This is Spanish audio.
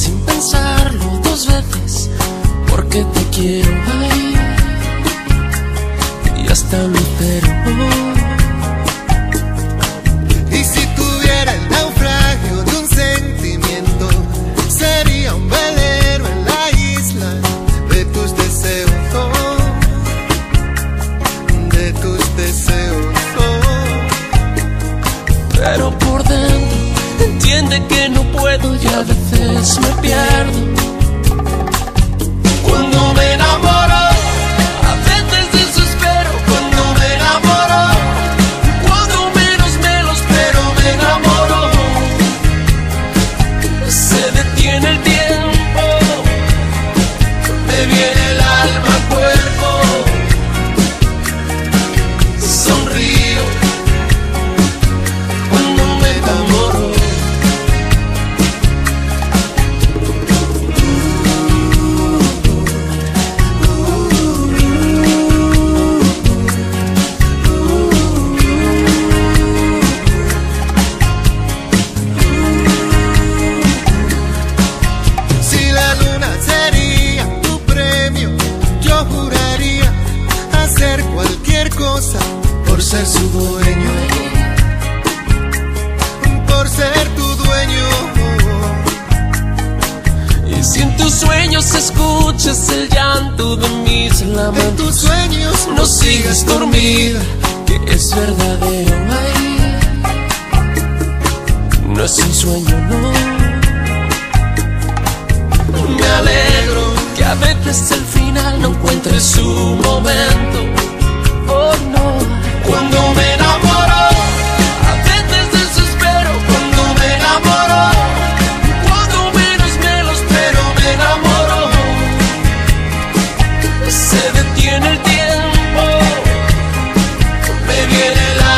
sin pensarlo dos veces, porque te quiero, ay, y hasta me espero. Y si tuviera el naufragio de un sentimiento, sería un velero en la isla de tus deseos, de tus deseos. Pero por dentro entiende que no puedo y a veces me pierdo. Cuando me enamoro, a veces desespero. Cuando me enamoro, cuando menos me lo espero, me enamoro. Se detiene el tiempo, me viene el alma al cuerpo. Sonrío cuando me enamoro. Si la luna sería tu premio, yo juraría hacer cualquier cosa por ser su dueño, por ser tu dueño. Y si en tus sueños escuchas el llanto de mis En tus lamentos, sueños no sigas dormida, que es verdadero, ay, no es un sueño, no. Me alegro que a veces el final no encuentre su momento, oh no. Cuando me enamoro, a veces desespero. Cuando me enamoro, cuando menos me lo espero, me enamoro. Se detiene el tiempo, me viene el